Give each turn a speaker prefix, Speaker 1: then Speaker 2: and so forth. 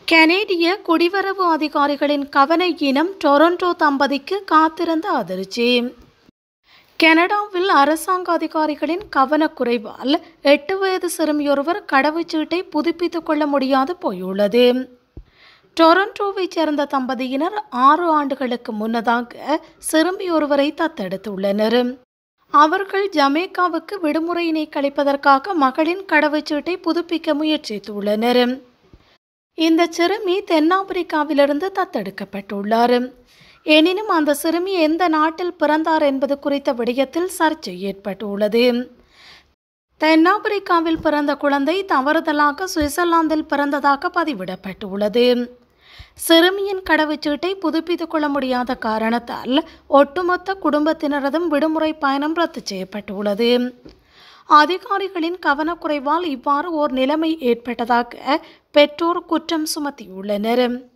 Speaker 1: கனேடிய குடிவரவு அதிகாரிகளின் கவன ஈனம் டொரண்டோ தம்பதிக்கு காத்திருந்த அதிர்ச்சி. கனடாவில் அரசாங்க அதிகாரிகளின் கவனக்குறைவால் 8 வயது சிறுமியொருவர் கடவுச்சீட்டை புதுப்பித்துக் கொள்ள முடியாது போயுள்ளது. டொரண்டோவைச் சேர்ந்த தம்பதியினர் 6 ஆண்டுகளுக்கு முன்னதாக சிறுமியொருவரை தத்தெடுத்துள்ளனர். அவர்கள் ஜமேக்காவுக்கு விடுமுறையினை கழிப்பதற்காக மகளின் கடவுச்சீட்டை புதுப்பிக்க முயற்சித்துள்ளனர். இந்த சிறுமி தென்னாப்பிரிக்காவிலிருந்து தத்தெடுக்கப்பட்டுள்ளார். எனினும் அந்த சிறுமி எந்த நாட்டில் பிறந்தார் என்பது குறித்த விடயத்தில் சர்ச்சை ஏற்பட்டுள்ளது. தென்னாப்பிரிக்காவில் பிறந்த குழந்தை தவறுதலாக சுவிட்சர்லாந்தில் பிறந்ததாக பதிவிடப்பட்டுள்ளது. சிறுமியின் கடவுச்சீட்டை புதுப்பித்துக் கொள்ள முடியாத காரணத்தால் ஒட்டுமொத்த குடும்பத்தினரதும் விடுமுறை பயணம் ரத்து செய்யப்பட்டுள்ளது. அதிகாரிகளின் கவனக்குறைவால் இவ்வாறு ஓர் நிலைமை ஏற்பட்டதாக பெற்றோர் குற்றம் சுமத்தியுள்ளனர்.